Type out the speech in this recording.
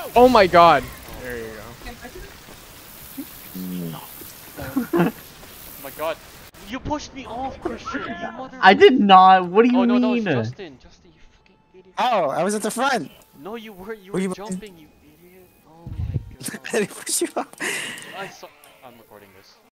Oh my god. There you go. Oh my god. You pushed me off, Christian, you mother. I did not. What do you Oh no, mean? that was Justin. Justin, you fucking idiot. Oh, I was at the front. No, you weren't. You Were were you- jumping, you idiot. Oh my god. I didn't push you up. I saw. I'm recording this.